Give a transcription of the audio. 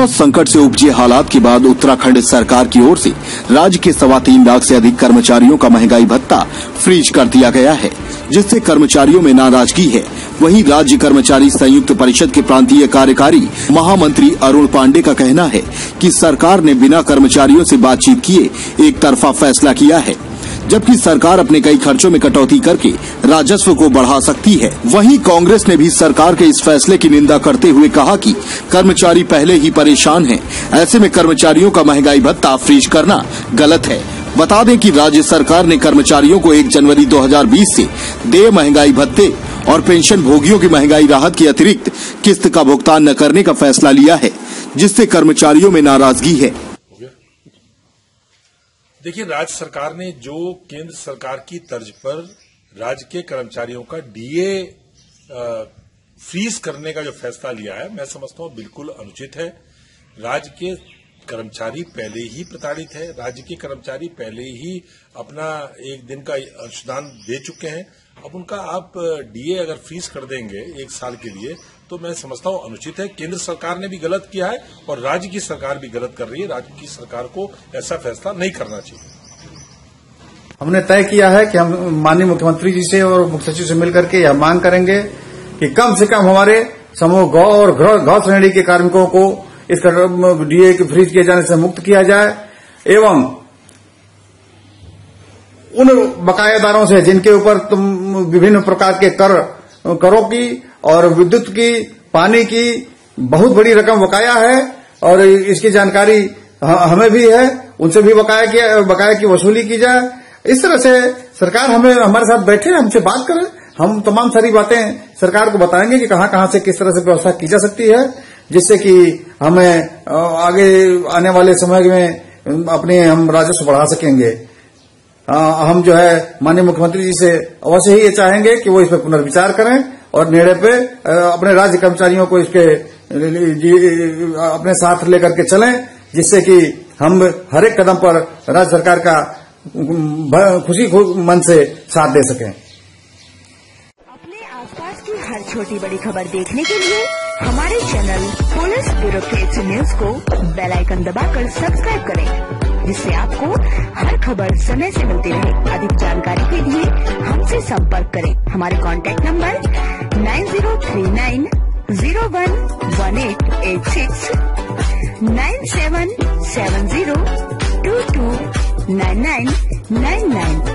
Corona संकट से उपजे हालात के बाद उत्तराखंड सरकार की ओर से राज्य के 3.25 लाख से अधिक कर्मचारियों का महंगाई भत्ता फ्रीज कर दिया गया है, जिससे कर्मचारियों में नाराजगी है। वहीं राज्य कर्मचारी संयुक्त परिषद के प्रांतीय कार्यकारी महामंत्री अरुण पांडे का कहना है कि सरकार ने बिना कर्मचारियों से बातचीत किए एक तरफा फैसला किया है, जबकि सरकार अपने कई खर्चों में कटौती करके राजस्व को बढ़ा सकती है। वहीं कांग्रेस ने भी सरकार के इस फैसले की निंदा करते हुए कहा कि कर्मचारी पहले ही परेशान हैं, ऐसे में कर्मचारियों का महंगाई भत्ता फ्रीज करना गलत है। बता दें कि राज्य सरकार ने कर्मचारियों को 1 जनवरी 2020 से देय महंगाई भत्ते और पेंशन भोगियों की महंगाई राहत के अतिरिक्त किस्त का भुगतान न करने का फैसला लिया है, जिससे कर्मचारियों में नाराजगी है। देखिए, राज्य सरकार ने जो केंद्र सरकार की तर्ज पर राज्य के कर्मचारियों का डीए फ्रीज करने का जो फैसला लिया है, मैं समझता हूं बिल्कुल अनुचित है। राज्य के कर्मचारी पहले ही प्रताड़ित है, राज्य के कर्मचारी पहले ही अपना 1 दिन का अंशदान दे चुके हैं। अब उनका आप डीए अगर फ्रीज कर देंगे 1 साल के लिए, तो मैं समझता हूं अनुचित है। केंद्र सरकार ने भी गलत किया है और राज्य की सरकार भी गलत कर रही है। राज्य की सरकार को ऐसा फैसला नहीं करना चाहिए। हमने तय किया है कि हम माननीय मुख्यमंत्री जी से और मुख्य सचिव से मिलकर के यह मांग करेंगे कि कम से कम हमारे समूह गौ और गौ श्रेणी के कार्मिकों को इस डीए के फ्रीज किए जाने से मुक्त किया जाए एवं उन बकायादारों से जिनके ऊपर विभिन्न प्रकार के करों की और विद्युत की, पानी की बहुत बड़ी रकम बकाया है और इसकी जानकारी हमें भी है, उनसे भी बकाया की वसूली की जाए। इस तरह से सरकार हमारे साथ बैठे, हमसे बात करे, हम तमाम सारी बातें सरकार को बताएंगे कि कहां से किस तरह से व्यवस्था की जा सकती है, जिससे कि हमें आगे आने वाले समय में अपने हम राजस्व बढ़ा सकेंगे। हम जो है माननीय मुख्यमंत्री जी से अवश्य ही ये चाहेंगे कि वो इस पर पुनर्विचार करें और निर्णय पे अपने राज्य कर्मचारियों को इसके अपने साथ लेकर के चलें, जिससे कि हम हर एक कदम पर राज्य सरकार का खुशी मन से साथ दे सकें। अपने आसपास की हर छोटी बड़ी खबर देखने के लिए हमारे चैनल पुलिस ब्यूरोक्रेसी न्यूज को बेल आइकन दबाकर सब्सक्राइब करें, जिससे आपको हर खबर समय से मिलती रहे। अधिक जानकारी के लिए हमसे संपर्क करें। हमारे कॉन्टैक्ट नंबर 9039011886 9770229999